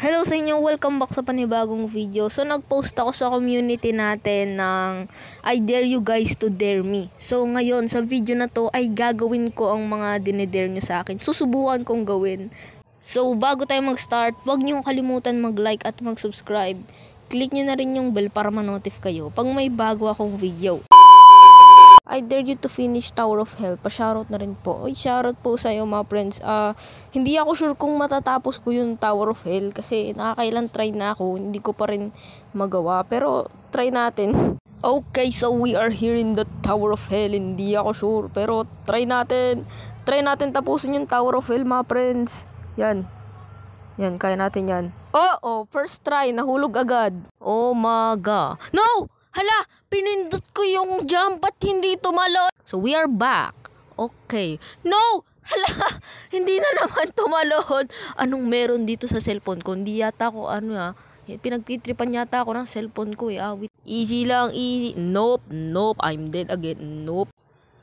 Hello sa inyo, welcome back sa panibagong video. So nag-post ako sa community natin ng I dare you guys to dare me. So ngayon sa video na to ay gagawin ko ang mga dinedare nyo sa akin. Susubukan kong gawin. So bago tayo mag-start, huwag nyo kalimutan mag-like at mag-subscribe. Click nyo na rin yung bell para ma-notif kayo pag may bago akong video. I dare you to finish Tower of Hell. Pa-shoutout na rin po. Oy, shoutout po sa iyo mga friends. Hindi ako sure kung matatapos ko yung Tower of Hell kasi nakakailan try na ako. Hindi ko pa rin magawa. Pero try natin. Okay, so we are here in the Tower of Hell. Hindi ako sure. Pero try natin. Try natin tapusin yung Tower of Hell mga friends. Yan. Yan, kaya natin yan. Oh, first try. Nahulog agad. Oh my God. No! Hala! Pinindot ko yung jump at hindi tumalon. So we are back. Okay. No! Hala! Hindi na naman tumalon. Anong meron dito sa cellphone ko? Hindi yata ako pinagtitripan yata ako ng cellphone ko Easy lang, easy. Nope. I'm dead again. Nope.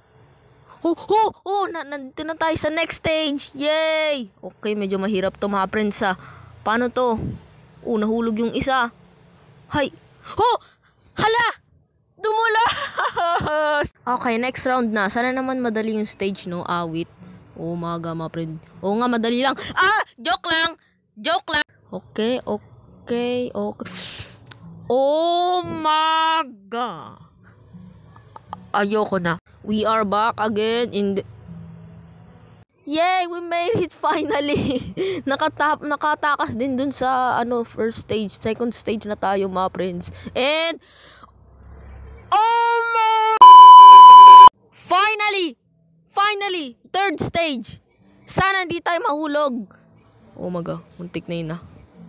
Nandito na tayo sa next stage. Yay! Okay, medyo mahirap to mga friends Paano to? Nahulog yung isa. Hay! Hala! Dumulas! Okay, next round na. Sana naman madali yung stage, no? Awit. Maga, mga friend. Nga, madali lang. Joke lang. Okay. Oh my God. Ayoko na. We are back again in the... Yay! We made it finally! Nakatakas din dun sa first stage. Second stage na tayo mga friends. And... Finally! Third stage! Sana hindi tayo mahulog. Oh my God. Muntik na yun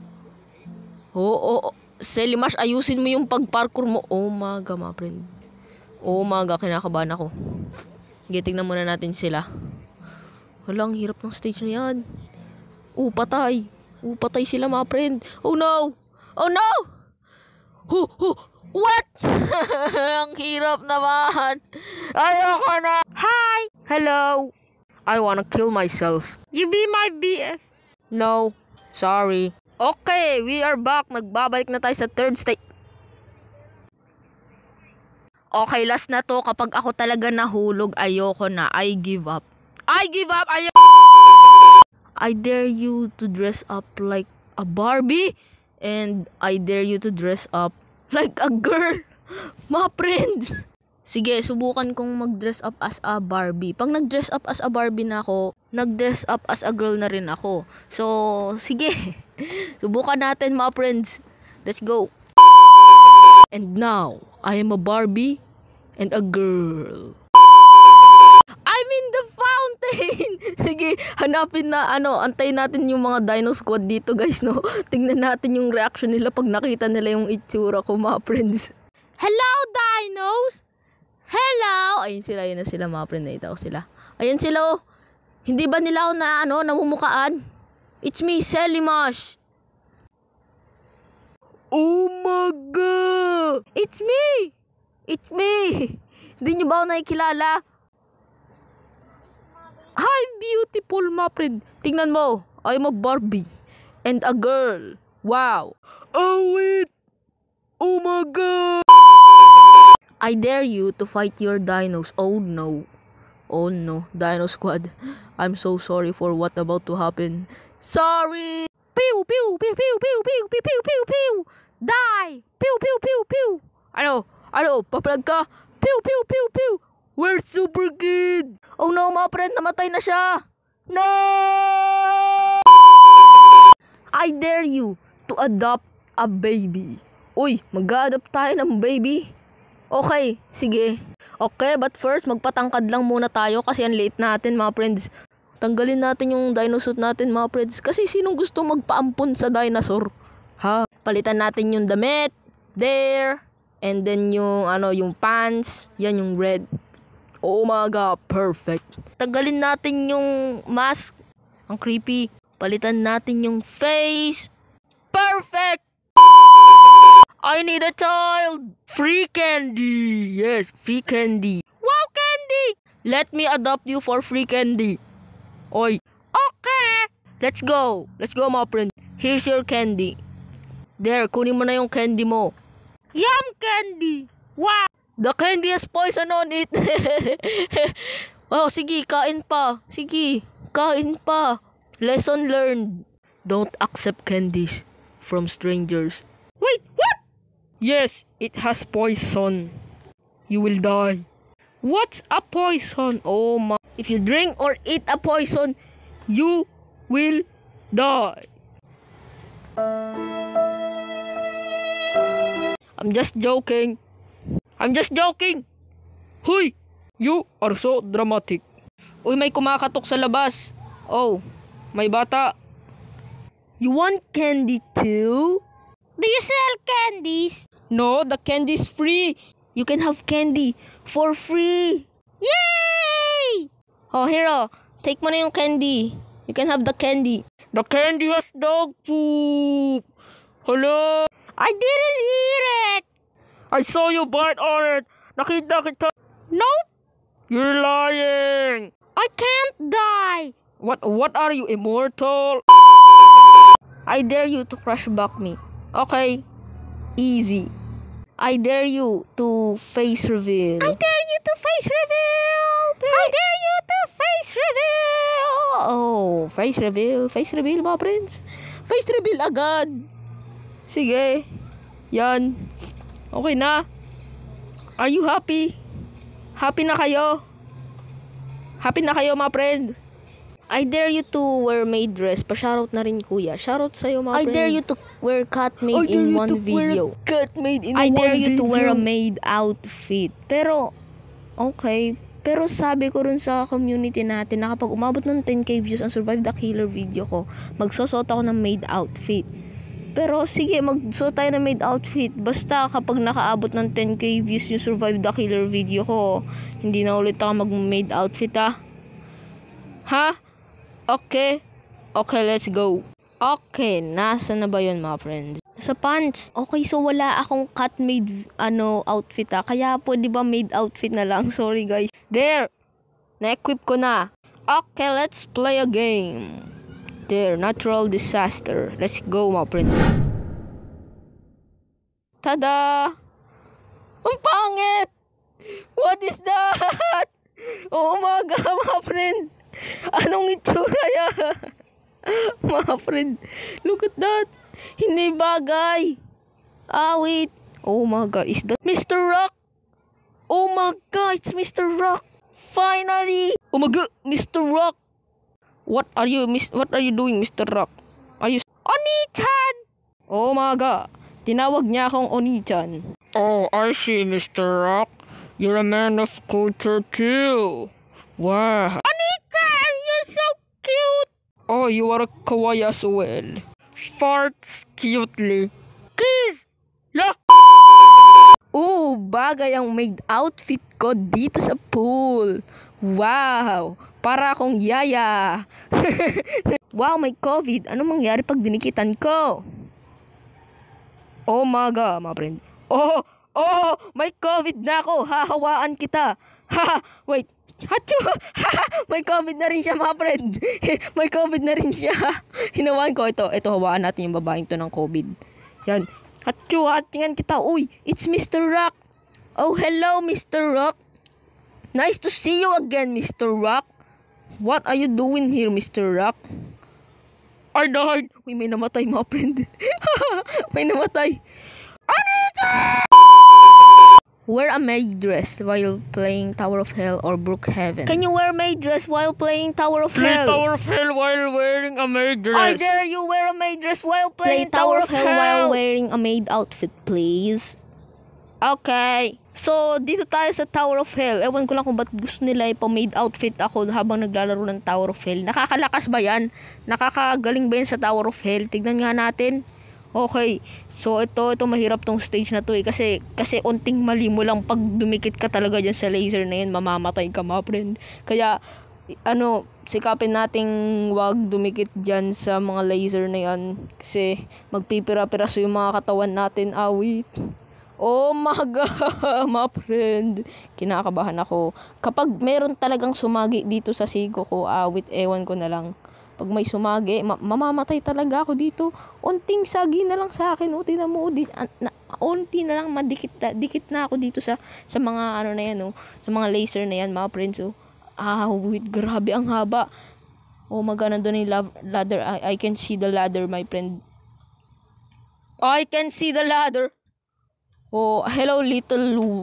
Celimush, ayusin mo yung pag-parkour mo. Oh my God, mga friend. Oh my God, kinakabahan ako. Tingnan muna natin sila. Hala, ang hirap ng stage na yan. Patay. Patay sila mga friend. Oh no! What? Ang hirap naman. Ayoko na. Hi! Hello. I wanna kill myself. You be my BF. No. Sorry. Okay, we are back. Magbabalik na tayo sa third stage. Okay, last na to. Kapag ako talaga nahulog, ayoko na. I give up. I dare you to dress up like a Barbie. And I dare you to dress up like a girl. Mga friends. Sige, subukan kong mag-dress up as a Barbie. Pag nag-dress up as a Barbie na ako, nag-dress up as a girl na rin ako. So, sige. Subukan natin mga friends. Let's go. And now, I am a Barbie and a girl. I'm in the fountain! Sige, hanapin na, antayin natin yung mga Dino Squad dito guys, no? Tingnan natin yung reaction nila pag nakita nila yung itsura ko, mga friends. Hello, Dinos! Hello! Ayun na sila, mga friend. Nakita ko sila. Ayan sila, oh. Hindi ba nila ako namumukaan? It's me, Celimush. Oh my God! It's me! Hindi nyo ba ako nakikilala? Hi, beautiful, my friend. Tingnan mo. I'm a Barbie. And a girl. Wow. Oh, wait. Oh, my God. I dare you to fight your dinos. Oh, no. Dino Squad. I'm so sorry for what about to happen. Sorry. Pew, pew, pew, pew, pew, pew, pew, pew, pew, pew. Die. Pew, pew, pew, pew. Papalag ka. Pew, pew, pew, pew. We're super good! Oh no, mga friend, namatay na siya! No! I dare you to adopt a baby. Uy, mag-a-adopt tayo ng baby? Okay, sige. Okay, but first, magpatangkad lang muna tayo kasi ang late natin, mga friends. Tanggalin natin yung dinosaur natin, mga friends. Kasi sinong gusto magpaampun sa dinosaur? Palitan natin yung damit. There. And then yung pants. Yan yung red. Oh my God, perfect. Tagalin natin yung mask. Ang creepy. Palitan natin yung face. Perfect! I need a child. Free candy. Yes, free candy. Wow, candy! Let me adopt you for free candy. Oy. Okay. Let's go. Let's go, my friend. Here's your candy. There, kunin mo na yung candy mo. Yum candy! Wow! The candy has poison on it. Oh, sige, kain pa. Sige, kain pa. Lesson learned. Don't accept candies from strangers. Wait, what? Yes, it has poison. You will die. What's a poison? Oh my. If you drink or eat a poison, you will die. I'm just joking. I'm just joking. Huy! You are so dramatic. Uy, may kumakatok sa labas. Oh, may bata. You want candy too? Do you sell candies? No, the candy is free. You can have candy for free. Yay! Oh, here oh. Take mo na yung candy. You can have the candy. The candy has dog poop. Hello? I didn't eat it. I saw you bite on it. Nakita kita. Nope. You're lying. I can't die. What are you, immortal? I dare you to crush back me. Okay. Easy. I dare you to face reveal. I dare you to face reveal. I dare you to face reveal. Oh, face reveal. Face reveal mga friends. Face reveal agad. Sige. Yan. Okay na. Are you happy? Happy na kayo? Happy na kayo mga friend? I dare you to wear maid dress. Pa-shoutout na rin kuya. Shoutout sa'yo mga friend. I dare you to wear cat maid in one video. I dare you to wear a maid outfit. Pero, okay. Pero sabi ko rin sa community natin na kapag umabot ng 10k views ang Survive the Killer video ko, magsusot ako ng maid outfit. Pero sige, magsuot tayo ng maid outfit. Basta kapag nakaabot ng 10k views yung Survive the Killer video ko, hindi na ulit ako mag-maid outfit ha? Ha? Okay. Okay, let's go. Okay, nasa na ba yun mga friends? Sa pants. Okay, so wala akong cut made outfit ha. Kaya pwede ba maid outfit na lang? Sorry guys. There. Na-equip ko na. Okay, let's play a game. There, natural disaster. Let's go mga friends. Tada! Ang pangit! What is that? Oh my God, mga friend. Anong itsura yan? Mga friend, look at that. Hindi bagay. Wait. Oh my God, is that Mr. Rock? Oh my God, it's Mr. Rock. Finally. Oh my God, Mr. Rock. What are you doing, Mr. Rock? Are you Oni-chan? Oh my God. Tinawag niya akong Oni-chan. Oh, I see, Mr. Rock. You're a man of culture too. Wow. Oni-chan, you're so cute. Oh, you are kawaii as well. Farts cutely. Kiss. La. Oh, bagay ang maid outfit ko dito sa pool. Wow, para akong yaya. Wow, may COVID. Anong mangyari pag dinikitan ko? Oh my God, mga friend. Oh, may COVID na ako. Hahawaan kita. Wait. Hachu! May COVID na rin siya mga friend. May COVID na rin siya. Hinawain ko ito. Ito, hawaan natin yung babaeng to ng COVID. Yan. Hachu, hatingan kita. Uy, it's Mr. Rock. Oh, hello, Mr. Rock. Nice to see you again, Mr. Rock. What are you doing here, Mr. Rock? I died. Uy, may namatay mga friend. May namatay. Anita! Wear a maid dress while playing Tower of Hell or Brookhaven. Can you wear maid dress while playing Tower of Hell? Play Tower of Hell while wearing a maid dress. I dare you wear a maid dress while playing Tower of Hell while wearing a maid outfit, please. Okay. So, dito tayo sa Tower of Hell. Ewan ko lang kung ba't gusto nila ipa-maid outfit ako habang naglalaro ng Tower of Hell. Nakakalakas ba yan? Nakakagaling ba yan sa Tower of Hell? Tignan nga natin. Okay. So, ito mahirap tong stage na to eh. Kasi unting mali mo lang pag dumikit ka talaga dyan sa laser na yun, mamamatay ka mga friend. Kaya, sikapin nating wag dumikit dyan sa mga laser na yan. Kasi, magpipira-piraso yung mga katawan natin. Wait. Oh my God, mga friend. Kinakabahan ako. Kapag meron talagang sumagi dito sa sigo ko, wait, ewan ko na lang. Pag may sumagi, mamamatay talaga ako dito. Unting sagi na lang sa akin. O, tingnan mo, unti na lang dikit na ako dito sa mga ano na yan, sa mga laser na yan, mga friends. Wait, grabe ang haba. Oh my god, nandun yung ladder. I can see the ladder, my friend. I can see the ladder. Oh, hello little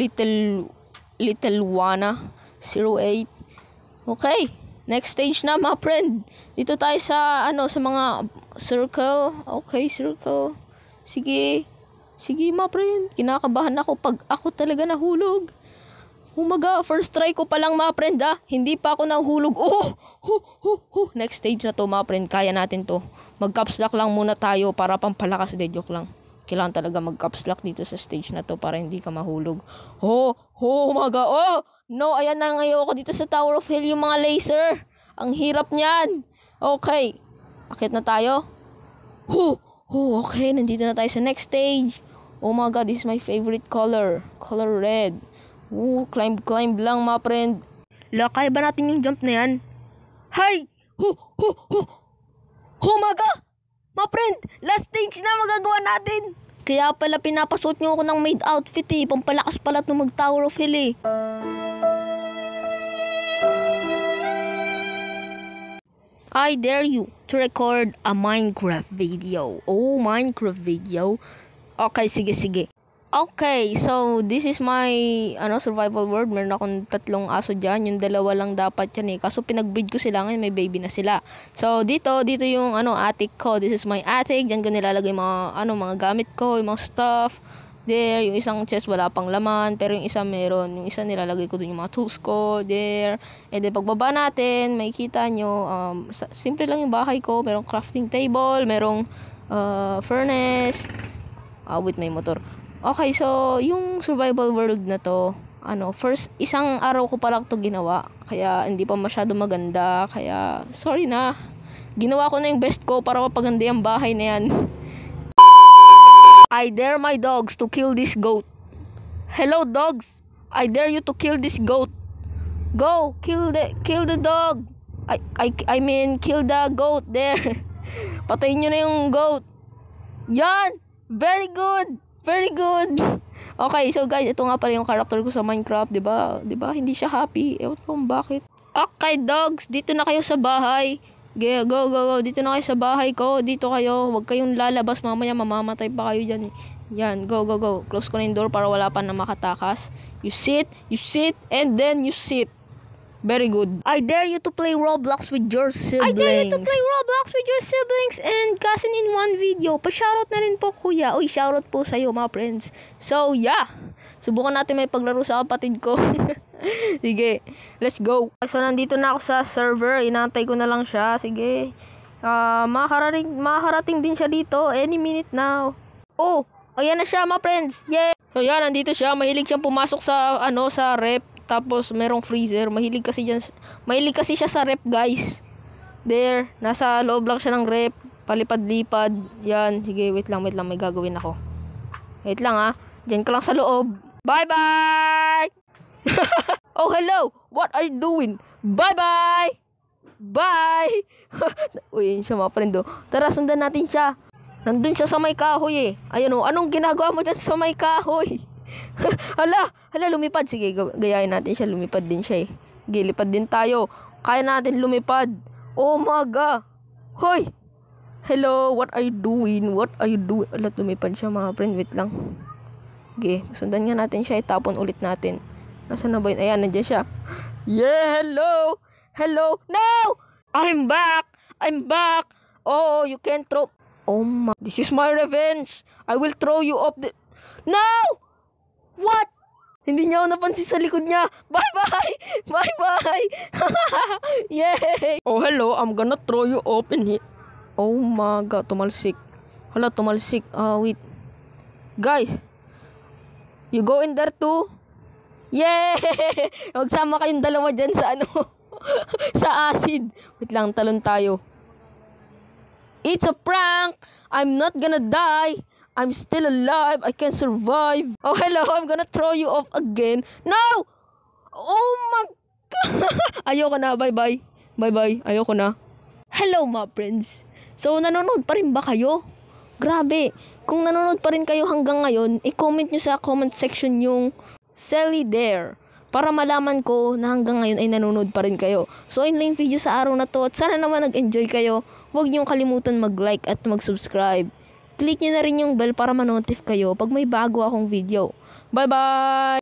Wana 08. Okay, next stage na, my friend. Dito tayo sa sa mga circle. Okay, circle. Sige, my friend. Kinakabahan ako pag ako talaga nahulog. Umaga, first try ko pa lang, mga friend, Hindi pa ako nahulog. Next stage na to, mga friend. Kaya natin to. Mag-caps lock lang muna tayo para pampalakas. De, joke lang. Kailangan talaga mag-caps lock dito sa stage na to para hindi ka mahulog. Umaga. No, ayan na ngayon ako dito sa Tower of Hell, yung mga laser. Ang hirap niyan. Okay. Akit na tayo. Okay. Nandito na tayo sa next stage. Oh my god, this is my favorite color. Color red. Climb lang, mga friend. Kaya ba natin yung jump na yan? Hay! Umaga! Mga friend, last stage na magagawa natin. Kaya pala pinapasuot nyo ako ng maid outfit Pampalakas pala itong mag-Tower of Hell I dare you to record a Minecraft video. Minecraft video? Okay, sige. Okay, so this is my survival world. Meron akong 3 aso dyan. Yung 2 lang dapat yan Kaso pinag-breed ko sila ngayon, may baby na sila. So dito yung attic ko. This is my attic. Diyan ko nilalagay mga gamit ko, yung mga stuff. There, yung isang chest wala pang laman, pero yung isa meron. Yung isa nilalagay ko dun yung mga tools ko. There. And then pagbaba natin, makikita nyo, simple lang yung bahay ko. Merong crafting table, merong furnace. With my motor. Okay, so yung survival world na to, first isang araw ko pa lang to ginawa. Kaya hindi pa masyado maganda. Kaya sorry na. Ginawa ko na yung best ko para mapaganda yung bahay na yan. I dare my dogs to kill this goat. Hello dogs, I dare you to kill this goat. Go, kill the dog. I mean kill the goat there. Patayin nyo na yung goat. Yan, very good. Okay, so guys, ito nga pala yung character ko sa Minecraft, 'di ba? Hindi siya happy. Ewan ko kung bakit. Okay, dogs, dito na kayo sa bahay. Go. Dito na kayo sa bahay ko. Dito kayo. Huwag kayong lalabas. Mamaya mamamatay pa kayo dyan. Yan. Go. Close ko na yung door para wala pa na makatakas. You sit, and then you sit. Very good. I dare you to play Roblox with your siblings. And cousin in one video. Pa-shoutout na rin po, kuya. Uy, shoutout po sa'yo, mga friends. So, yeah. Subukan natin may paglaro sa kapatid ko. Sige, let's go. So, nandito na ako sa server. Inaantay ko na lang siya. Sige. Makakarating din siya dito any minute now. Ayan na siya, mga friends. Yeah. So, yan, nandito siya. Mahilig siyang pumasok sa, sa rep. Tapos, merong freezer. Mahilig kasi siya sa rep, guys. There. Nasa loob lang siya ng rep. Palipad-lipad. Yan. Sige, wait lang. May gagawin ako. Wait lang, Diyan ka lang sa loob. Bye-bye! Oh, hello! What are you doing? Bye-bye! Bye! Uy, yun siya, mga friend. Tara, sundan natin siya. Nandun siya sa may kahoy Ayun anong ginagawa mo dyan sa may kahoy? Hala, lumipad. Sige, gayahin natin siya. Lumipad din siya Gilipad din tayo. Kaya natin lumipad. Oh my God! Hoy! Hello, what are you doing? Ala, lumipad siya, mga friend. Wait lang. Okay, sundan nga natin siya. Itapon ulit natin. Nasaan na ba yun? Ayan, nandiyan siya. Yeah, hello. No! I'm back. Oh, you can't throw. Oh my. This is my revenge. I will throw you off the. No! What? Hindi niya ako napansin sa likod niya. Bye-bye. Yay! Oh, hello. I'm gonna throw you off in here. Oh my God, tumalsik. Hala, tumalsik. Wait. Guys, you go in there too? Yay! Magsama kayong dalawa dyan sa sa acid. Wait lang, talon tayo. It's a prank! I'm not gonna die! I'm still alive! I can survive! Oh, hello! I'm gonna throw you off again! No! Oh my God! Ayoko na, bye-bye. Ayoko na. Hello mga friends! So nanonood pa rin ba kayo? Grabe! Kung nanonood pa rin kayo hanggang ngayon, i-comment nyo sa comment section yung Sally there para malaman ko na hanggang ngayon ay nanonood pa rin kayo. So yun lang yung video sa araw na to at sana naman nag-enjoy kayo. Huwag niyong kalimutan mag-like at mag-subscribe. Click nyo na rin yung bell para ma-notify kayo pag may bago akong video. Bye bye!